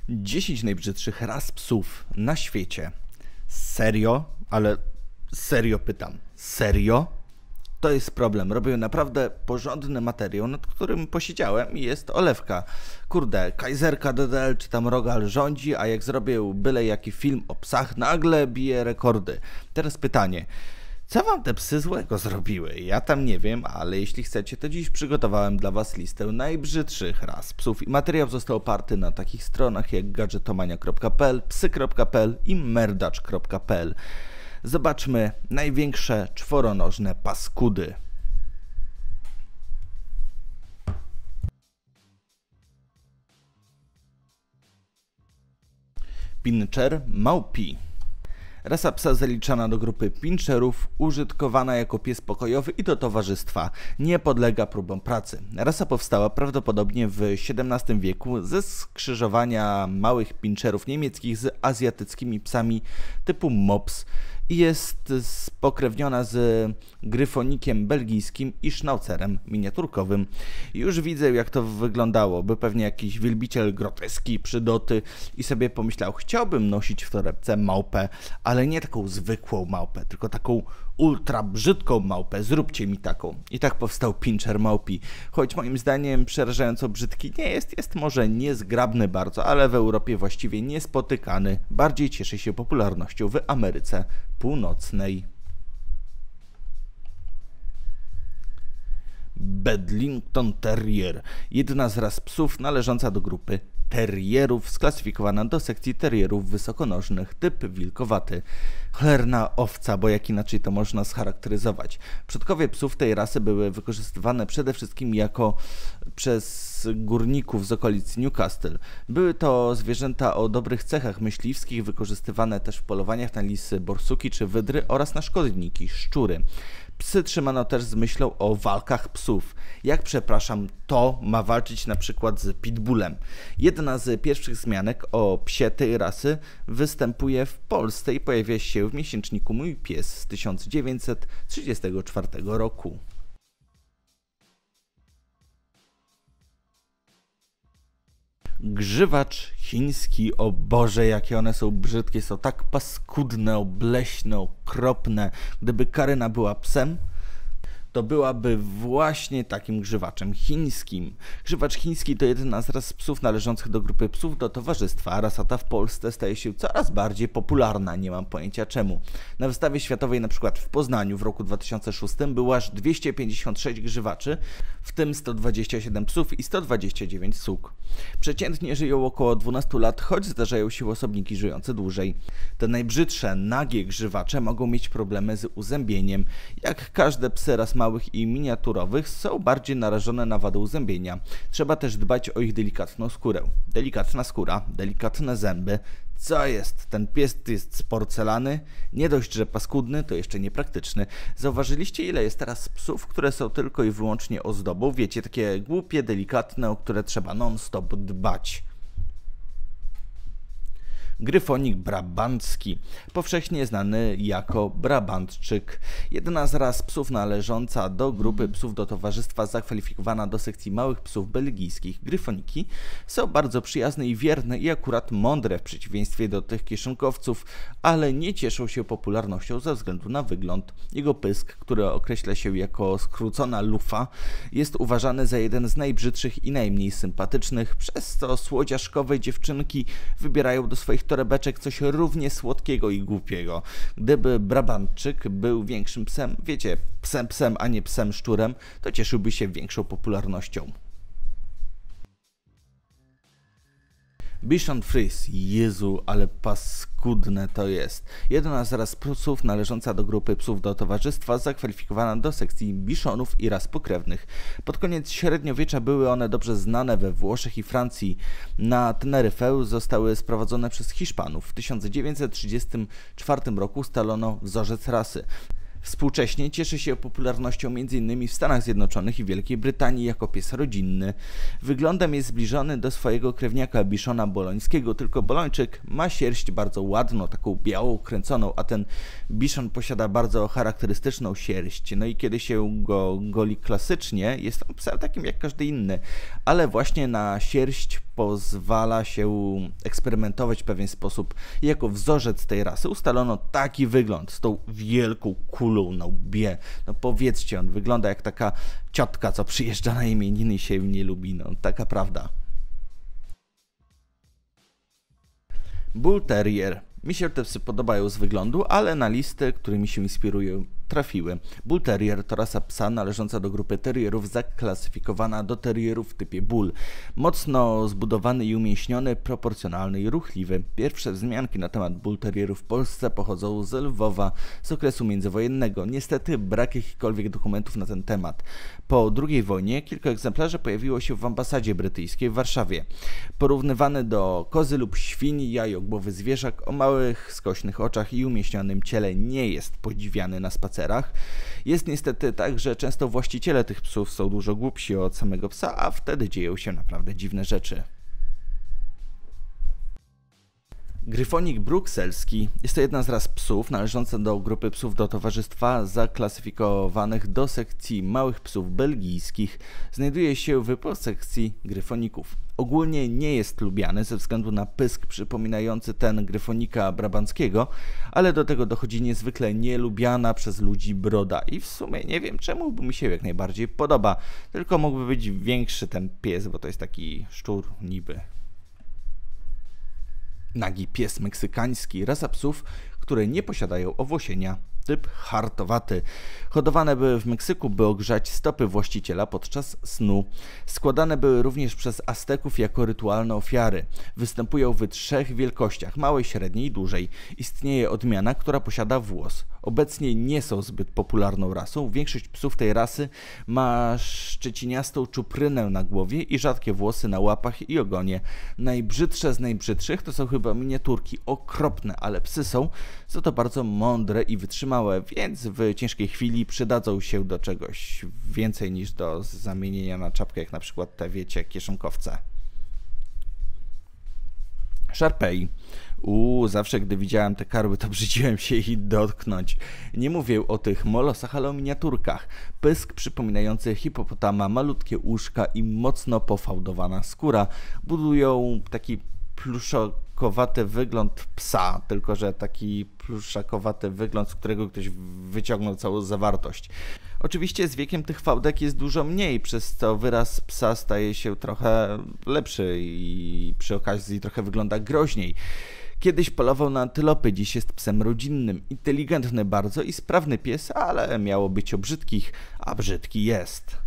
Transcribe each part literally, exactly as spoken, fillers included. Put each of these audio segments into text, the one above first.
dziesięć najbrzydszych ras psów na świecie. Serio? Ale serio pytam. Serio? To jest problem. Robię naprawdę porządny materiał, nad którym posiedziałem i jest olewka. Kurde, Kajzerka D D L czy tam Rogal rządzi, a jak zrobię byle jaki film o psach, nagle bije rekordy. Teraz pytanie. Co wam te psy złego zrobiły? Ja tam nie wiem, ale jeśli chcecie, to dziś przygotowałem dla was listę najbrzydszych ras psów i materiał został oparty na takich stronach jak gadżetomania kropka p l, psy kropka p l i merdacz kropka p l. Zobaczmy największe czworonożne paskudy. Pinscher Maupi. Rasa psa zaliczana do grupy pinscherów, użytkowana jako pies pokojowy i do towarzystwa. Nie podlega próbom pracy. Rasa powstała prawdopodobnie w siedemnastym wieku ze skrzyżowania małych pinscherów niemieckich z azjatyckimi psami typu mops i jest spokrewniona z gryfonikiem belgijskim i sznaucerem miniaturkowym. Już widzę, jak to wyglądało, by pewnie jakiś wielbiciel groteski, przydoty i sobie pomyślał, chciałbym nosić w torebce małpę, ale nie taką zwykłą małpę, tylko taką ultra brzydką małpę, zróbcie mi taką. I tak powstał Pinscher Maupi. Choć moim zdaniem przerażająco brzydki nie jest, jest może niezgrabny bardzo, ale w Europie właściwie niespotykany. Bardziej cieszy się popularnością w Ameryce Północnej. Bedlington Terrier. Jedna z ras psów należąca do grupy terrierów, sklasyfikowana do sekcji terrierów wysokonożnych, typ wilkowaty. Cholerna owca, bo jak inaczej to można scharakteryzować. Przodkowie psów tej rasy były wykorzystywane przede wszystkim jako przez górników z okolic Newcastle. Były to zwierzęta o dobrych cechach myśliwskich, wykorzystywane też w polowaniach na lisy, borsuki czy wydry oraz na szkodniki, szczury. Psy trzymano też z myślą o walkach psów. Jak, przepraszam, to ma walczyć na przykład z pitbullem. Jedna z pierwszych wzmianek o psie tej rasy występuje w Polsce i pojawia się w miesięczniku Mój Pies z tysiąc dziewięćset trzydziestego czwartego roku. Grzywacz chiński, o Boże, jakie one są brzydkie, są tak paskudne, obleśne, okropne. Gdyby Karyna była psem, to byłaby właśnie takim grzywaczem chińskim. Grzywacz chiński to jedna z ras psów należących do grupy psów do towarzystwa. Rasa ta w Polsce staje się coraz bardziej popularna, nie mam pojęcia czemu. Na wystawie światowej na przykład w Poznaniu w roku dwa tysiące szóstym było aż dwieście pięćdziesiąt sześć grzywaczy, w tym sto dwadzieścia siedem psów i sto dwadzieścia dziewięć suk. Przeciętnie żyją około dwunastu lat, choć zdarzają się osobniki żyjące dłużej. Te najbrzydsze, nagie grzywacze mogą mieć problemy z uzębieniem. Jak każde psy ras małych i miniaturowych są bardziej narażone na wadę uzębienia. Trzeba też dbać o ich delikatną skórę. Delikatna skóra, delikatne zęby. Co jest? Ten pies jest z porcelany? Nie dość, że paskudny, to jeszcze niepraktyczny. Zauważyliście, ile jest teraz psów, które są tylko i wyłącznie ozdobą? Wiecie, takie głupie, delikatne, o które trzeba non-stop dbać. Gryfonik brabancki, powszechnie znany jako brabantczyk. Jedna z ras psów należąca do grupy psów do towarzystwa, zakwalifikowana do sekcji małych psów belgijskich. Gryfoniki są bardzo przyjazne i wierne i akurat mądre w przeciwieństwie do tych kieszonkowców, ale nie cieszą się popularnością ze względu na wygląd. Jego pysk, który określa się jako skrócona lufa, jest uważany za jeden z najbrzydszych i najmniej sympatycznych, przez co słodziaszkowe dziewczynki wybierają do swoich torebeczek coś równie słodkiego i głupiego. Gdyby brabantczyk był większym psem, wiecie, psem psem, a nie psem szczurem, to cieszyłby się większą popularnością. Bichon Frise, Jezu, ale paskudne to jest. Jedna z ras psów należąca do grupy psów do towarzystwa, zakwalifikowana do sekcji bichonów i ras pokrewnych. Pod koniec średniowiecza były one dobrze znane we Włoszech i Francji. Na Teneryfę zostały sprowadzone przez Hiszpanów. W tysiąc dziewięćset trzydziestym czwartym roku ustalono wzorzec rasy. Współcześnie cieszy się popularnością między innymi w Stanach Zjednoczonych i Wielkiej Brytanii jako pies rodzinny. Wyglądem jest zbliżony do swojego krewniaka biszona bolońskiego, tylko bolończyk ma sierść bardzo ładną, taką białą, kręconą, a ten biszon posiada bardzo charakterystyczną sierść. No i kiedy się go goli klasycznie, jest on psem takim jak każdy inny, ale właśnie na sierść pozwala się eksperymentować w pewien sposób i jako wzorzec tej rasy ustalono taki wygląd z tą wielką kulą na łbie. No powiedzcie, on wygląda jak taka ciotka, co przyjeżdża na imieniny i się nie lubi, no taka prawda. Bull Terrier. Mi się te psy podobają z wyglądu, ale na listę, którymi się inspirują, trafiły. Bull Terrier to rasa psa należąca do grupy terrierów, zaklasyfikowana do terrierów w typie bull. Mocno zbudowany i umięśniony, proporcjonalny i ruchliwy. Pierwsze wzmianki na temat Bull Terrierów w Polsce pochodzą z Lwowa, z okresu międzywojennego. Niestety brak jakichkolwiek dokumentów na ten temat. Po drugiej wojnie kilka egzemplarzy pojawiło się w ambasadzie brytyjskiej w Warszawie. Porównywany do kozy lub świni, jajogłowy zwierzak o małych, skośnych oczach i umieśnionym ciele nie jest podziwiany na spacerach. Jest niestety tak, że często właściciele tych psów są dużo głupsi od samego psa, a wtedy dzieją się naprawdę dziwne rzeczy. Gryfonik brukselski jest to jedna z ras psów należąca do grupy psów do towarzystwa zaklasyfikowanych do sekcji małych psów belgijskich. Znajduje się w podsekcji gryfoników. Ogólnie nie jest lubiany ze względu na pysk przypominający ten gryfonika brabanckiego, ale do tego dochodzi niezwykle nielubiana przez ludzi broda i w sumie nie wiem czemu, bo mi się jak najbardziej podoba, tylko mógłby być większy ten pies, bo to jest taki szczur niby. Nagi pies meksykański, rasa psów, które nie posiadają owłosienia, typ hartowaty. Hodowane były w Meksyku, by ogrzać stopy właściciela podczas snu. Składane były również przez Azteków jako rytualne ofiary. Występują w trzech wielkościach, małej, średniej i dużej. Istnieje odmiana, która posiada włos. Obecnie nie są zbyt popularną rasą. Większość psów tej rasy ma szczeciniastą czuprynę na głowie i rzadkie włosy na łapach i ogonie. Najbrzydsze z najbrzydszych to są chyba miniaturki. Okropne, ale psy są za to bardzo mądre i wytrzymałe, więc w ciężkiej chwili przydadzą się do czegoś więcej niż do zamienienia na czapkę, jak na przykład te, wiecie, kieszonkowce. Szarpei. Uuu, zawsze gdy widziałem te karły, to brzydziłem się ich dotknąć. Nie mówię o tych molosach, ale o miniaturkach. Pysk przypominający hipopotama, malutkie uszka i mocno pofałdowana skóra budują taki pluszakowaty wygląd psa, tylko że taki pluszakowaty wygląd, z którego ktoś wyciągnął całą zawartość. Oczywiście z wiekiem tych fałdek jest dużo mniej, przez co wyraz psa staje się trochę lepszy i przy okazji trochę wygląda groźniej. Kiedyś polował na antylopy, dziś jest psem rodzinnym, inteligentny bardzo i sprawny pies, ale miało być o brzydkich, a brzydki jest.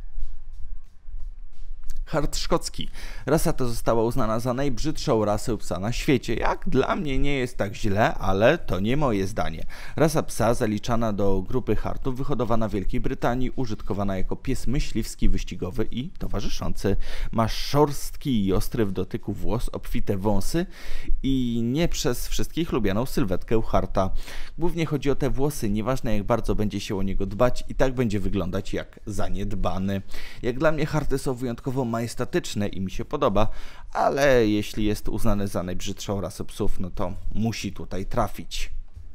Hart szkocki. Rasa ta została uznana za najbrzydszą rasę psa na świecie. Jak dla mnie nie jest tak źle, ale to nie moje zdanie. Rasa psa zaliczana do grupy hartów, wyhodowana w Wielkiej Brytanii, użytkowana jako pies myśliwski, wyścigowy i towarzyszący. Ma szorstki i ostry w dotyku włos, obfite wąsy i nie przez wszystkich lubianą sylwetkę harta. Głównie chodzi o te włosy, nieważne jak bardzo będzie się o niego dbać, i tak będzie wyglądać jak zaniedbany. Jak dla mnie harty są wyjątkowo majestatyczne i mi się podoba, ale jeśli jest uznany za najbrzydszą rasę psów, no to musi tutaj trafić.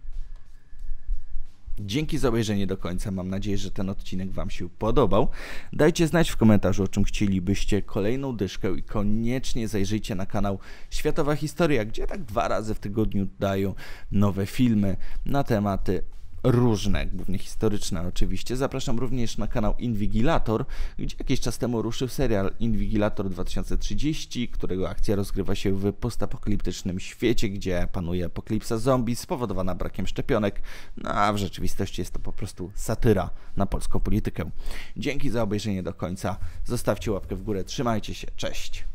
Dzięki za obejrzenie do końca. Mam nadzieję, że ten odcinek Wam się podobał. Dajcie znać w komentarzu, o czym chcielibyście kolejną dyszkę i koniecznie zajrzyjcie na kanał Światowa Historia, gdzie tak dwa razy w tygodniu dają nowe filmy na tematy różne, głównie historyczne oczywiście. Zapraszam również na kanał Inwigilator, gdzie jakiś czas temu ruszył serial Inwigilator dwa tysiące trzydzieści, którego akcja rozgrywa się w postapokaliptycznym świecie, gdzie panuje apokalipsa zombie spowodowana brakiem szczepionek, no a w rzeczywistości jest to po prostu satyra na polską politykę. Dzięki za obejrzenie do końca, zostawcie łapkę w górę, trzymajcie się, cześć!